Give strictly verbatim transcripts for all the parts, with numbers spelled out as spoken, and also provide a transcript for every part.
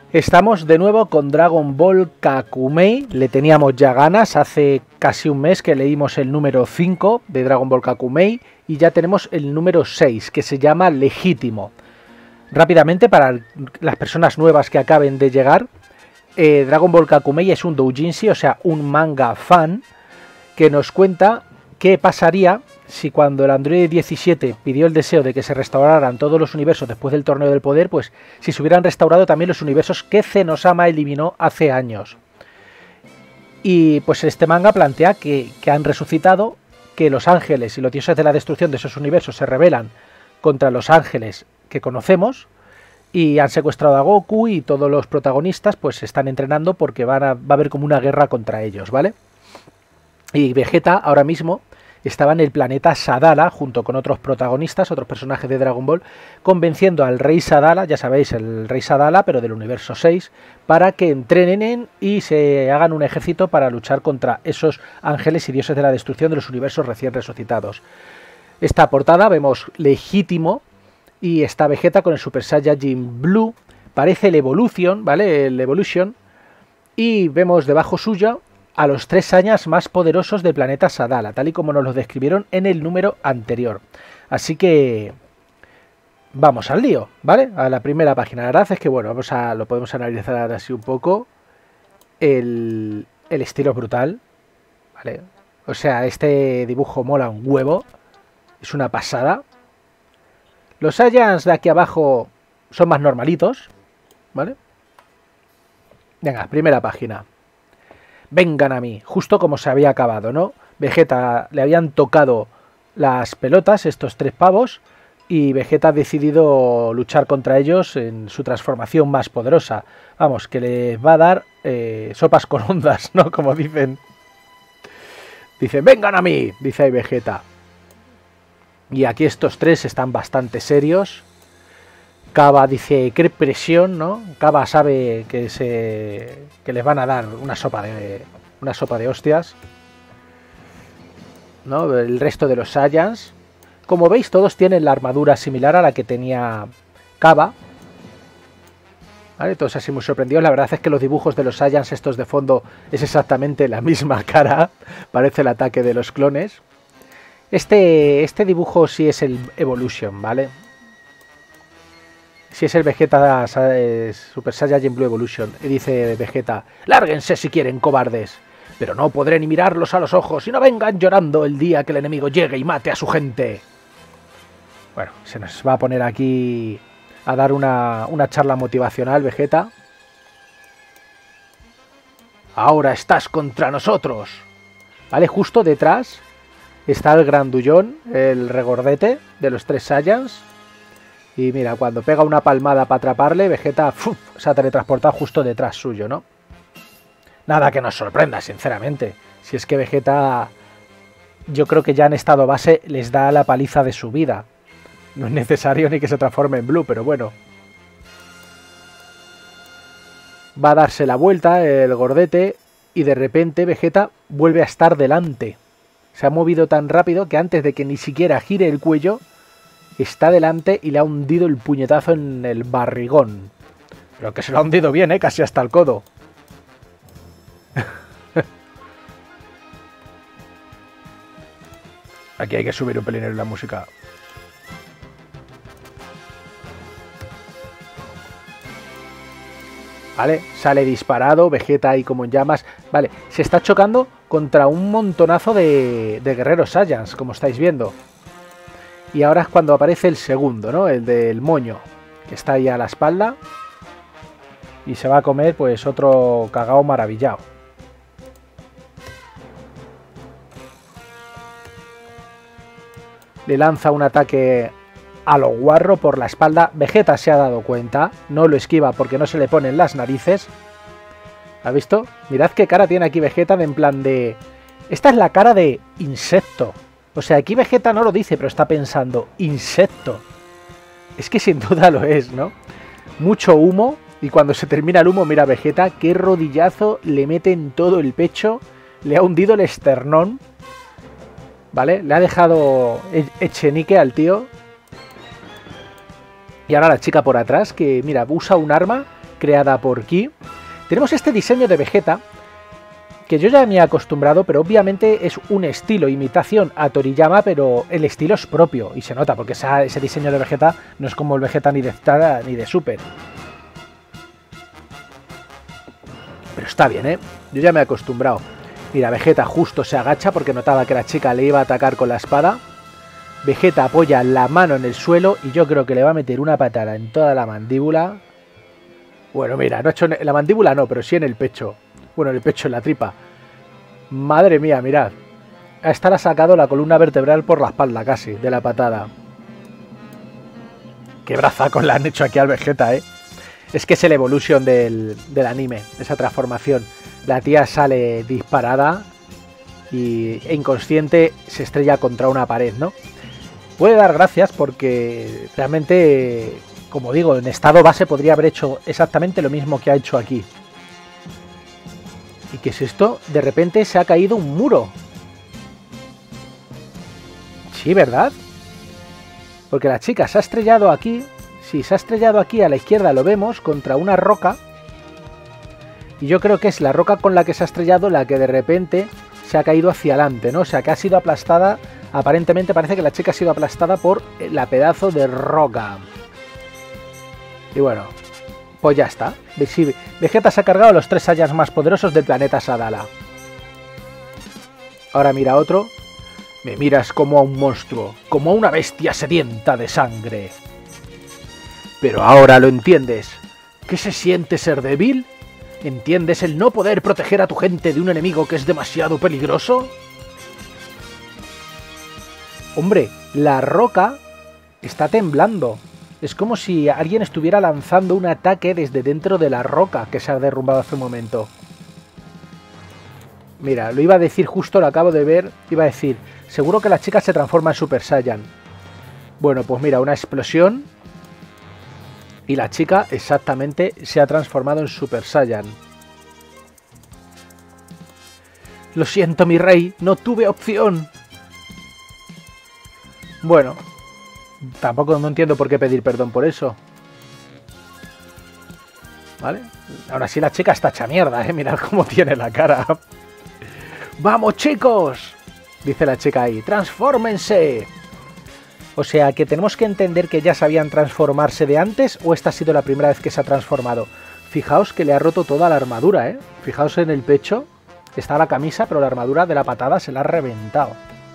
Estamos de nuevo con Dragon Ball Kakumei, le teníamos ya ganas, hace casi un mes que leímos el número cinco de Dragon Ball Kakumei y ya tenemos el número seis que se llama Legítimo. Rápidamente, para las personas nuevas que acaben de llegar, eh, Dragon Ball Kakumei es un doujinshi, o sea, un manga fan que nos cuenta qué pasaría si cuando el Android diecisiete pidió el deseo de que se restauraran todos los universos después del Torneo del Poder, pues si se hubieran restaurado también los universos que Zenosama eliminó hace años. Y pues este manga plantea que, que han resucitado, que los ángeles y los dioses de la destrucción de esos universos se rebelan contra los ángeles que conocemos y han secuestrado a Goku, y todos los protagonistas pues se están entrenando porque van a, va a haber como una guerra contra ellos, ¿vale? Y Vegeta ahora mismo estaba en el planeta Sadala junto con otros protagonistas, otros personajes de Dragon Ball, convenciendo al rey Sadala, ya sabéis, el rey Sadala, pero del universo seis, para que entrenen y se hagan un ejército para luchar contra esos ángeles y dioses de la destrucción de los universos recién resucitados. Esta portada vemos Legítimo y está Vegeta con el Super Saiyajin Blue, parece el Evolution, ¿vale? El Evolution, y vemos debajo suya a los tres Saiyans más poderosos del planeta Sadala, tal y como nos lo describieron en el número anterior. Así que vamos al lío, ¿vale? A la primera página. La verdad es que, bueno, vamos a, lo podemos analizar así un poco. El, el estilo es brutal, ¿vale? O sea, este dibujo mola un huevo, es una pasada. Los Saiyans de aquí abajo son más normalitos, ¿vale? Venga, primera página. Vengan a mí, justo como se había acabado, ¿no? Vegeta le habían tocado las pelotas, estos tres pavos, y Vegeta ha decidido luchar contra ellos en su transformación más poderosa. Vamos, que les va a dar eh, sopas con ondas, ¿no? Como dicen. Dice, vengan a mí, dice ahí Vegeta. Y aquí estos tres están bastante serios. Kaba dice, qué presión, ¿no? Kaba sabe que se que les van a dar una sopa de una sopa de hostias, ¿no? El resto de los Saiyans, como veis, todos tienen la armadura similar a la que tenía Kaba, ¿vale? Todos así muy sorprendidos. La verdad es que los dibujos de los Saiyans estos de fondo es exactamente la misma cara, parece el ataque de los clones. Este este dibujo sí es el Evolution, ¿vale? Si es el Vegeta eh, Super Saiyajin Blue Evolution. Y dice Vegeta, lárguense si quieren, cobardes, pero no podré ni mirarlos a los ojos y no vengan llorando el día que el enemigo llegue y mate a su gente. Bueno, se nos va a poner aquí a dar una, una charla motivacional Vegeta. Ahora estás contra nosotros. Vale, justo detrás está el grandullón, el regordete de los tres Saiyans. Y mira, cuando pega una palmada para atraparle, Vegeta ¡fuf! Se ha teletransportado justo detrás suyo, ¿no? Nada que nos sorprenda, sinceramente. Si es que Vegeta, yo creo que ya en estado base les da la paliza de su vida. No es necesario ni que se transforme en Blue, pero bueno. Va a darse la vuelta el gordete y de repente Vegeta vuelve a estar delante. Se ha movido tan rápido que antes de que ni siquiera gire el cuello, está delante y le ha hundido el puñetazo en el barrigón. Pero que se lo ha hundido bien, ¿eh? Casi hasta el codo. Aquí hay que subir un pelín en la música. Vale, sale disparado, Vegeta ahí como en llamas. Vale, se está chocando contra un montonazo de, de guerreros Saiyans, como estáis viendo. Y ahora es cuando aparece el segundo, ¿no? El del moño, que está ahí a la espalda. Y se va a comer, pues, otro cagao maravillado. Le lanza un ataque a lo guarro por la espalda. Vegeta se ha dado cuenta. No lo esquiva porque no se le ponen las narices. ¿Ha visto? Mirad qué cara tiene aquí Vegeta de en plan de... Esta es la cara de insecto. O sea, aquí Vegeta no lo dice, pero está pensando, insecto. Es que sin duda lo es, ¿no? Mucho humo, y cuando se termina el humo, mira Vegeta, qué rodillazo le mete en todo el pecho, le ha hundido el esternón, ¿vale? Le ha dejado echenique al tío. Y ahora la chica por atrás, que mira, usa un arma creada por Ki. Tenemos este diseño de Vegeta, que yo ya me he acostumbrado, pero obviamente es un estilo, imitación a Toriyama, pero el estilo es propio, y se nota, porque esa, ese diseño de Vegeta no es como el Vegeta ni de Zeta ni de Super. Pero está bien, ¿eh? Yo ya me he acostumbrado. Mira, Vegeta justo se agacha porque notaba que la chica le iba a atacar con la espada. Vegeta apoya la mano en el suelo y yo creo que le va a meter una patada en toda la mandíbula. Bueno, mira, no ha hecho en la mandíbula no, pero sí en el pecho. Bueno, en el pecho, en la tripa. Madre mía, mirad. A esta le ha sacado la columna vertebral por la espalda casi, de la patada. Qué brazacos le han hecho aquí al Vegeta, ¿eh? Es que es el evolution del, del anime, esa transformación. La tía sale disparada y e inconsciente se estrella contra una pared, ¿no? Puede dar gracias porque realmente, como digo, en estado base podría haber hecho exactamente lo mismo que ha hecho aquí. ¿Y qué es esto? De repente se ha caído un muro. Sí, ¿verdad? Porque la chica se ha estrellado aquí. Sí, se ha estrellado aquí a la izquierda, lo vemos, contra una roca. Y yo creo que es la roca con la que se ha estrellado la que de repente se ha caído hacia adelante, ¿no? O sea, que ha sido aplastada. Aparentemente parece que la chica ha sido aplastada por la pedazo de roca. Y bueno, pues ya está. Sí, Vegeta se ha cargado a los tres Saiyans más poderosos del planeta Sadala. Ahora mira otro. Me miras como a un monstruo, como a una bestia sedienta de sangre. Pero ahora lo entiendes. ¿Qué se siente ser débil? ¿Entiendes el no poder proteger a tu gente de un enemigo que es demasiado peligroso? Hombre, la roca está temblando. Es como si alguien estuviera lanzando un ataque desde dentro de la roca que se ha derrumbado hace un momento. Mira, lo iba a decir justo, lo acabo de ver. Iba a decir, seguro que la chica se transforma en Super Saiyan. Bueno, pues mira, una explosión. Y la chica exactamente se ha transformado en Super Saiyan. Lo siento, mi rey, no tuve opción. Bueno, tampoco no entiendo por qué pedir perdón por eso. ¿Vale? Ahora sí la chica está hecha mierda, ¿eh? Mirad cómo tiene la cara. ¡Vamos, chicos! Dice la chica ahí. ¡Transfórmense! O sea, que tenemos que entender que ya sabían transformarse de antes o esta ha sido la primera vez que se ha transformado. Fijaos que le ha roto toda la armadura, ¿eh? Fijaos en el pecho. Está la camisa, pero la armadura de la patada se la ha reventado.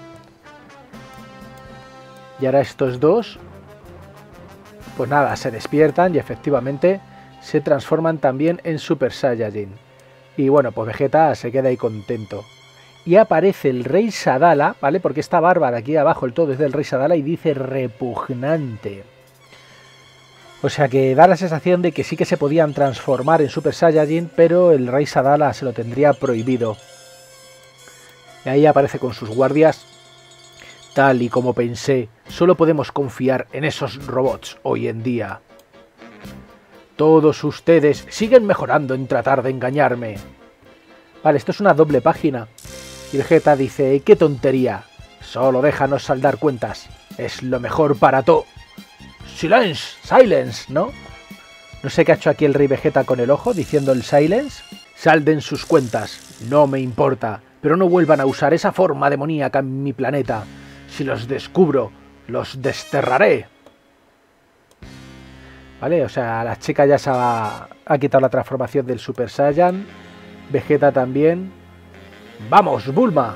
Y ahora estos dos, pues nada, se despiertan y efectivamente se transforman también en Super Saiyajin. Y bueno, pues Vegeta se queda ahí contento. Y aparece el Rey Sadala, ¿vale? Porque esta barba de aquí abajo, el todo es del Rey Sadala y dice repugnante. O sea que da la sensación de que sí que se podían transformar en Super Saiyajin, pero el Rey Sadala se lo tendría prohibido. Y ahí aparece con sus guardias. Tal y como pensé, solo podemos confiar en esos robots hoy en día. Todos ustedes siguen mejorando en tratar de engañarme. Vale, esto es una doble página. Y Vegeta dice, ¡qué tontería! Solo déjanos saldar cuentas. Es lo mejor para todo. ¡Silence! ¡Silence! ¿No? No sé qué ha hecho aquí el Rey Vegeta con el ojo, diciendo el silence. Salden sus cuentas. No me importa. Pero no vuelvan a usar esa forma demoníaca en mi planeta. Si los descubro, los desterraré. Vale, o sea, la chica ya se ha, ha quitado la transformación del Super Saiyan. Vegeta también. ¡Vamos, Bulma!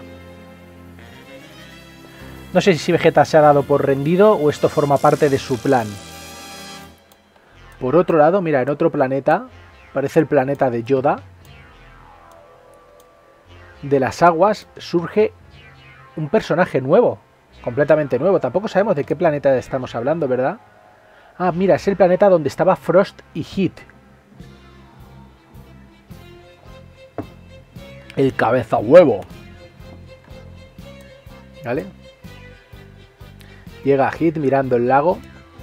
No sé si Vegeta se ha dado por rendido o esto forma parte de su plan. Por otro lado, mira, en otro planeta, parece el planeta de Yoda. De las aguas surge un personaje nuevo, completamente nuevo. Tampoco sabemos de qué planeta estamos hablando, ¿verdad? Ah, mira, es el planeta donde estaba Frost y Heat. El cabeza huevo. ¿Vale? Llega Heat mirando el lago.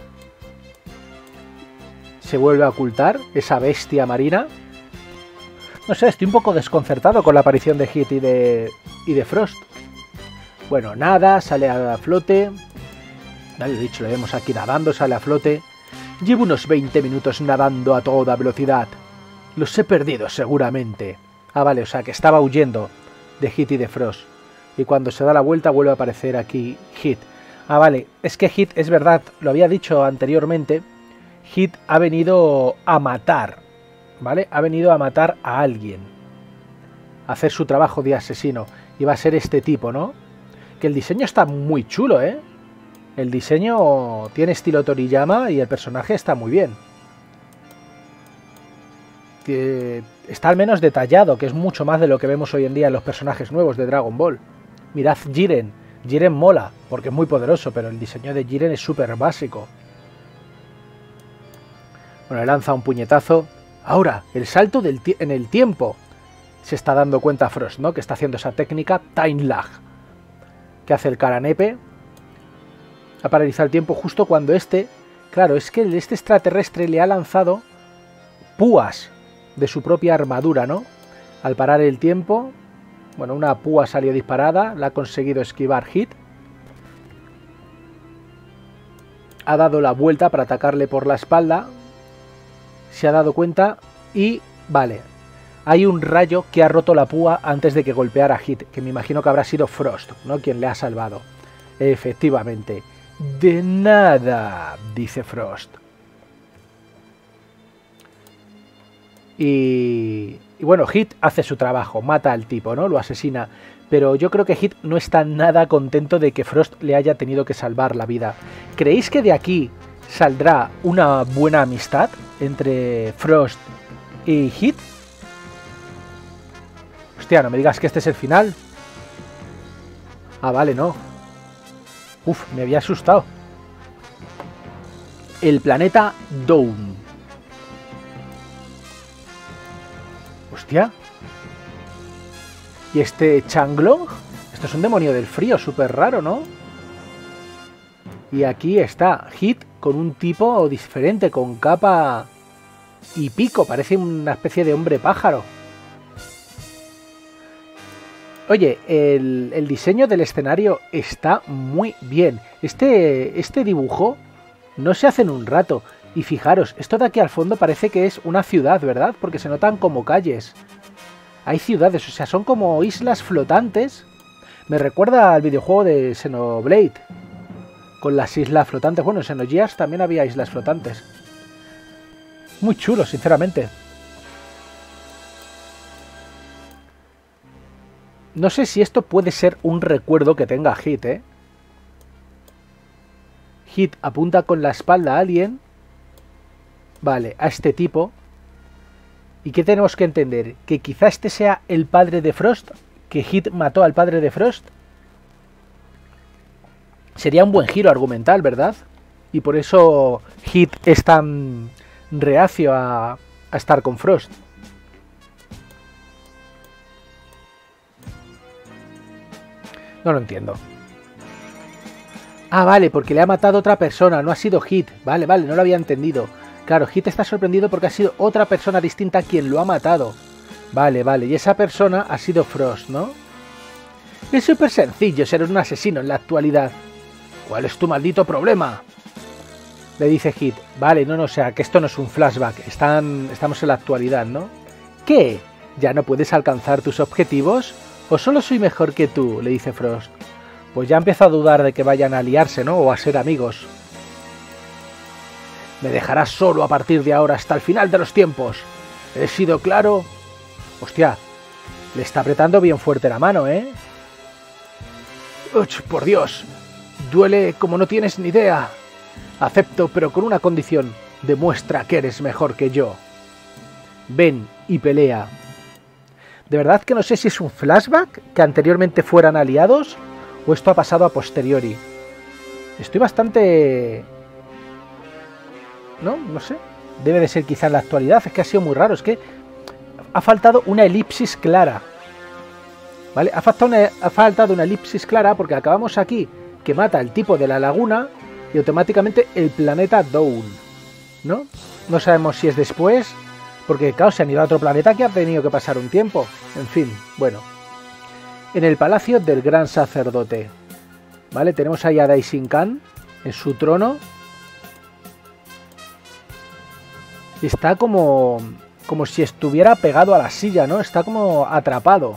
Se vuelve a ocultar esa bestia marina. No sé, estoy un poco desconcertado con la aparición de Heat y de, y de Frost. Bueno, nada, sale a flote. Vale, lo dicho, lo vemos aquí nadando, sale a flote. Llevo unos veinte minutos nadando a toda velocidad. Los he perdido seguramente. Ah, vale, o sea que estaba huyendo de Hit y de Frost. Y cuando se da la vuelta vuelve a aparecer aquí Hit. Ah, vale, es que Hit, es verdad, lo había dicho anteriormente, Hit ha venido a matar, ¿vale? Ha venido a matar a alguien. A hacer su trabajo de asesino. Y va a ser este tipo, ¿no? Que el diseño está muy chulo, ¿eh? El diseño tiene estilo Toriyama y el personaje está muy bien. Está al menos detallado, que es mucho más de lo que vemos hoy en día en los personajes nuevos de Dragon Ball. Mirad Jiren. Jiren mola, porque es muy poderoso, pero el diseño de Jiren es súper básico. Bueno, le lanza un puñetazo. Ahora, el salto del en el tiempo. Se está dando cuenta Frost, ¿no? Que está haciendo esa técnica Time Lag. Que hace el Karanepe. Ha paralizado el tiempo justo cuando este... Claro, es que este extraterrestre le ha lanzado púas de su propia armadura, ¿no? Al parar el tiempo... Bueno, una púa salió disparada, la ha conseguido esquivar Hit. Ha dado la vuelta para atacarle por la espalda. Se ha dado cuenta y... Vale, hay un rayo que ha roto la púa antes de que golpeara a Hit, que me imagino que habrá sido Frost, ¿no? Quien le ha salvado. Efectivamente. De nada, dice Frost. Y... Y bueno, Hit hace su trabajo, mata al tipo, ¿no? Lo asesina. Pero yo creo que Hit no está nada contento de que Frost le haya tenido que salvar la vida. ¿Creéis que de aquí saldrá una buena amistad entre Frost y Hit? Hostia, no me digas que este es el final. Ah, vale, no. Uf, me había asustado. El planeta Dawn. Hostia. ¿Y este Changlong? Esto es un demonio del frío, súper raro, ¿no? Y aquí está Hit con un tipo diferente, con capa y pico. Parece una especie de hombre pájaro. Oye, el, el diseño del escenario está muy bien. Este, este dibujo no se hace en un rato. Y fijaros, esto de aquí al fondo parece que es una ciudad, ¿verdad? Porque se notan como calles. Hay ciudades, o sea, son como islas flotantes. Me recuerda al videojuego de Xenoblade. Con las islas flotantes. Bueno, en Xenogears también había islas flotantes. Muy chulo, sinceramente. No sé si esto puede ser un recuerdo que tenga Hit, ¿eh? Hit apunta con la espalda a alguien. Vale, a este tipo. ¿Y qué tenemos que entender? ¿Que quizá este sea el padre de Frost? ¿Que Hit mató al padre de Frost? Sería un buen giro argumental, ¿verdad? Y por eso Hit es tan reacio a, a estar con Frost. No lo entiendo. Ah, vale, porque le ha matado a otra persona, no ha sido Hit. Vale, vale, no lo había entendido. Claro, Hit está sorprendido porque ha sido otra persona distinta quien lo ha matado. Vale, vale, y esa persona ha sido Frost, ¿no? Es súper sencillo ser un asesino en la actualidad. ¿Cuál es tu maldito problema? Le dice Hit. Vale, no, no, o sea, que esto no es un flashback. Están, estamos en la actualidad, ¿no? ¿Qué? ¿Ya no puedes alcanzar tus objetivos? ¿O solo soy mejor que tú? Le dice Frost. Pues ya empiezo a dudar de que vayan a aliarse, ¿no? O a ser amigos. Me dejarás solo a partir de ahora hasta el final de los tiempos. ¿He sido claro? Hostia, le está apretando bien fuerte la mano, ¿eh? ¡Uch, por Dios! Duele como no tienes ni idea. Acepto, pero con una condición. Demuestra que eres mejor que yo. Ven y pelea. De verdad que no sé si es un flashback, que anteriormente fueran aliados, o esto ha pasado a posteriori. Estoy bastante... No, no sé. Debe de ser quizá en la actualidad. Es que ha sido muy raro. Es que ha faltado una elipsis clara. ¿Vale? Ha faltado una, ha faltado una elipsis clara porque acabamos aquí que mata el tipo de la laguna y automáticamente el planeta Dawn, ¿no? No sabemos si es después, porque claro, se han ido a otro planeta que ha tenido que pasar un tiempo. En fin, bueno. En el palacio del gran sacerdote. ¿Vale? Tenemos ahí a Daishin Kan en su trono. Está como... como si estuviera pegado a la silla, ¿no? Está como atrapado.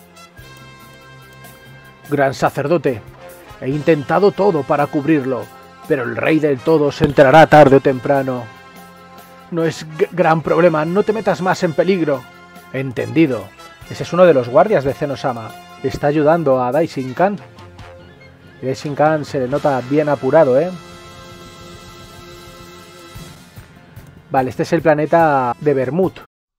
Gran sacerdote, he intentado todo para cubrirlo, pero el rey del todo se enterará tarde o temprano. No es gran problema, no te metas más en peligro. Entendido. Ese es uno de los guardias de Zenosama. Está ayudando a Daishin-kan. Y Daishin-kan se le nota bien apurado, ¿eh? Vale, este es el planeta de Bermud.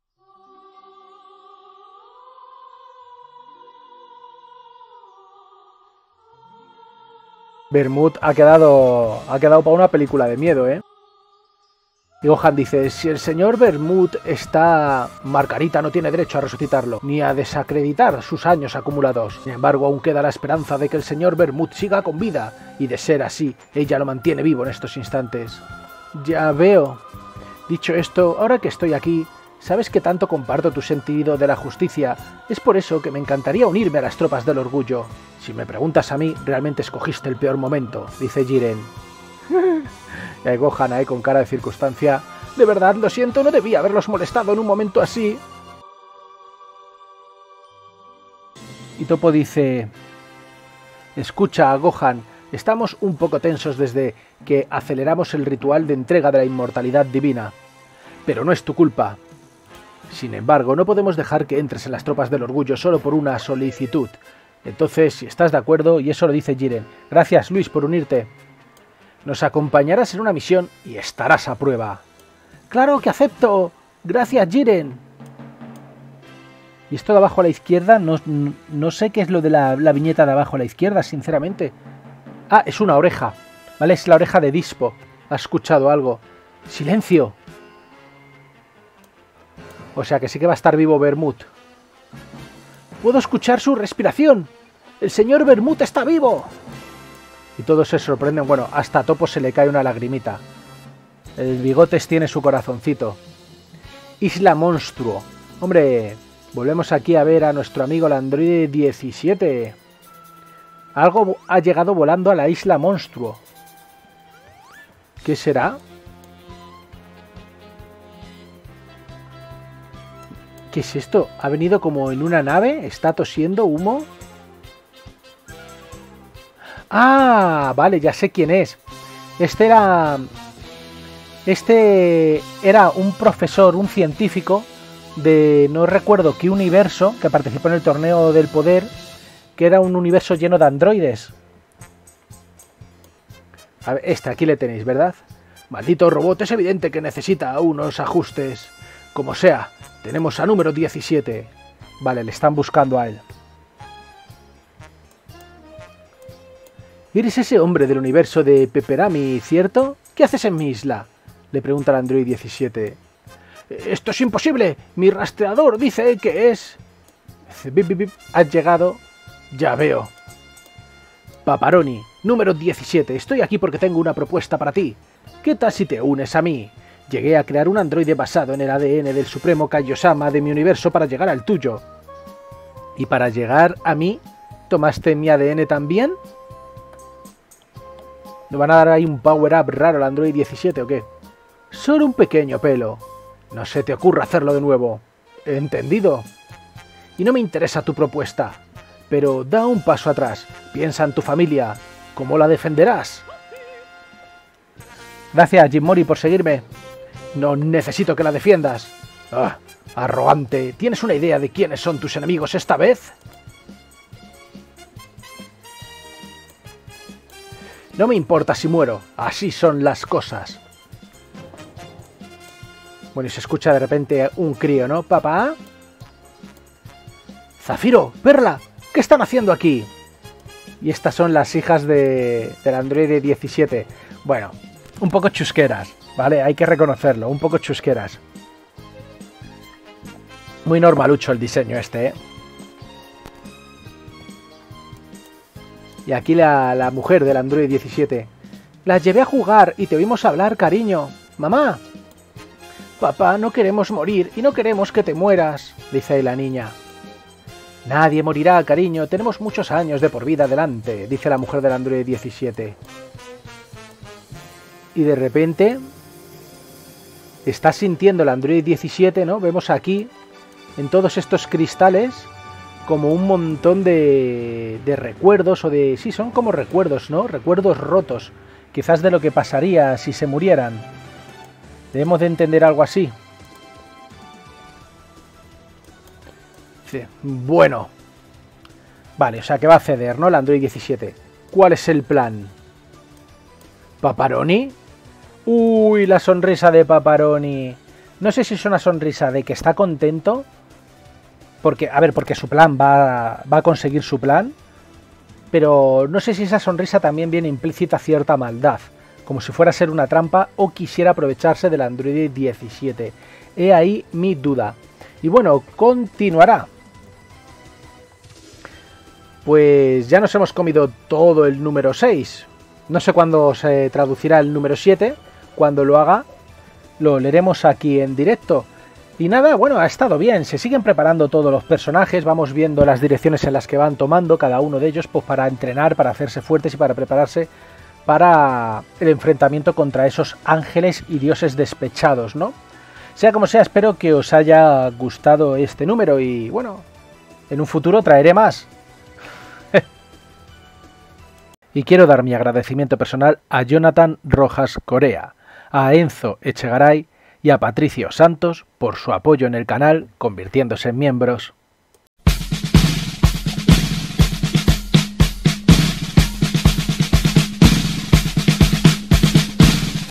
Bermud ha quedado, ha quedado para una película de miedo, ¿eh? Y Gohan dice, si el señor Bermud está... Margarita no tiene derecho a resucitarlo, ni a desacreditar sus años acumulados. Sin embargo, aún queda la esperanza de que el señor Bermud siga con vida, y de ser así, ella lo mantiene vivo en estos instantes. Ya veo. Dicho esto, ahora que estoy aquí, sabes que tanto comparto tu sentido de la justicia. Es por eso que me encantaría unirme a las tropas del orgullo. Si me preguntas a mí, realmente escogiste el peor momento, dice Jiren. Y ahí Gohan ahí con cara de circunstancia. De verdad, lo siento, no debía haberlos molestado en un momento así. Y Toppo dice... Escucha, Gohan, estamos un poco tensos desde que aceleramos el ritual de entrega de la inmortalidad divina. Pero no es tu culpa. Sin embargo, no podemos dejar que entres en las tropas del orgullo solo por una solicitud. Entonces, si estás de acuerdo, y eso lo dice Jiren. Gracias, Luis, por unirte. Nos acompañarás en una misión y estarás a prueba. ¡Claro que acepto! ¡Gracias, Jiren! Y esto de abajo a la izquierda, no, no sé qué es lo de la, la viñeta de abajo a la izquierda, sinceramente. Ah, es una oreja. ¿Vale? Es la oreja de Dispo. ¿Has escuchado algo? ¡Silencio! O sea que sí que va a estar vivo Bermud. ¡Puedo escuchar su respiración! ¡El señor Bermud está vivo! Y todos se sorprenden. Bueno, hasta a Toppo se le cae una lagrimita. El Bigotes tiene su corazoncito. Isla Monstruo. Hombre, volvemos aquí a ver a nuestro amigo el androide diecisiete. Algo ha llegado volando a la Isla Monstruo. ¿Qué será? ¿Qué es esto? ¿Ha venido como en una nave? ¿Está tosiendo humo? ¡Ah! Vale, ya sé quién es. Este era... Este era un profesor, un científico de no recuerdo qué universo, que participó en el torneo del poder, que era un universo lleno de androides. A ver, este, aquí le tenéis, ¿verdad? Maldito robot, es evidente que necesita unos ajustes. Como sea, tenemos a número diecisiete. Vale, le están buscando a él. ¿Eres ese hombre del universo de Pepperami, cierto? ¿Qué haces en mi isla? Le pregunta el androide diecisiete. ¡Esto es imposible! Mi rastreador dice que es... Bip, bip, bip. ¿Has llegado? Ya veo. Paparoni, número diecisiete. Estoy aquí porque tengo una propuesta para ti. ¿Qué tal si te unes a mí? Llegué a crear un androide basado en el A D N del supremo Kaiosama de mi universo para llegar al tuyo. ¿Y para llegar a mí, tomaste mi A D N también? ¿Me van a dar ahí un power-up raro al androide diecisiete o qué? Solo un pequeño pelo. No se te ocurra hacerlo de nuevo. ¿Entendido? Y no me interesa tu propuesta. Pero da un paso atrás. Piensa en tu familia. ¿Cómo la defenderás? Gracias, Jim Mori, por seguirme. No necesito que la defiendas. Ah, arrogante. ¿Tienes una idea de quiénes son tus enemigos esta vez? No me importa si muero. Así son las cosas. Bueno, y se escucha de repente un crío, ¿no? ¿Papá? Zafiro, Perla, ¿qué están haciendo aquí? Y estas son las hijas de, del androide diecisiete. Bueno, un poco chusqueras, ¿vale? Hay que reconocerlo, un poco chusqueras. Muy normalucho el diseño este, ¿eh? Y aquí la, la mujer del androide diecisiete. La llevé a jugar y te oímos hablar, cariño. Mamá. Papá, no queremos morir y no queremos que te mueras, dice la niña. Nadie morirá, cariño. Tenemos muchos años de por vida delante, dice la mujer del androide diecisiete. Y de repente... está sintiendo el Android diecisiete, ¿no? Vemos aquí, en todos estos cristales, como un montón de, de recuerdos, o de... sí, son como recuerdos, ¿no? Recuerdos rotos, quizás de lo que pasaría si se murieran. Debemos de entender algo así. Bueno. Vale, o sea que va a ceder, ¿no? El Android diecisiete. ¿Cuál es el plan? ¿Paparoni? Uy, la sonrisa de Paparoni. No sé si es una sonrisa de que está contento. Porque, a ver, porque su plan va, va a conseguir su plan. Pero no sé si esa sonrisa también viene implícita cierta maldad. Como si fuera a ser una trampa o quisiera aprovecharse del Android diecisiete. He ahí mi duda. Y bueno, continuará. Pues ya nos hemos comido todo el número seis. No sé cuándo se traducirá el número siete. Cuando lo haga, lo leeremos aquí en directo. Y nada, bueno, ha estado bien. Se siguen preparando todos los personajes. Vamos viendo las direcciones en las que van tomando cada uno de ellos, pues para entrenar, para hacerse fuertes y para prepararse para el enfrentamiento contra esos ángeles y dioses despechados, ¿no? Sea como sea, espero que os haya gustado este número y bueno, en un futuro traeré más. Y quiero dar mi agradecimiento personal a Jonathan Rojas Corea, a Enzo Echegaray y a Patricio Santos por su apoyo en el canal, convirtiéndose en miembros.